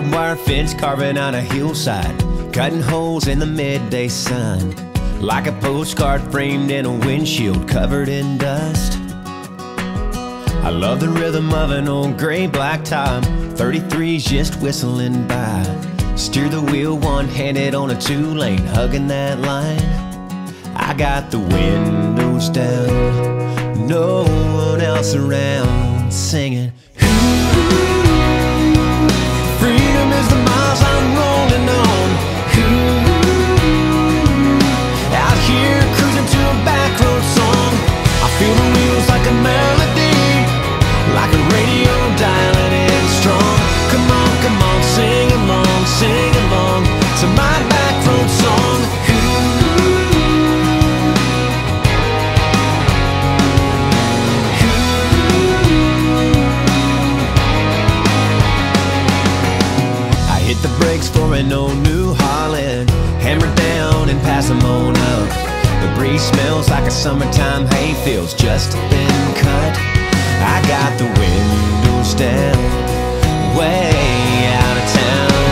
barbed wire fence carving out a hillside, cutting holes in the midday sun, like a postcard framed in a windshield covered in dust. I love the rhythm of an old gray black top, 33's just whistling by. Steer the wheel one-handed on a two-lane, hugging that line. I got the windows down, no one else around, singing. Freedom is the miles I'm rolling on. Out here cruising to a back road song. I feel the wheels like a melody, like a radio dialing in strong. Come on, sing along to my back road song. I hit the brakes for an old New Holland, hammer down and pass them on up. The breeze smells like a summertime hayfield's just been cut. I got the windows down, way out of town.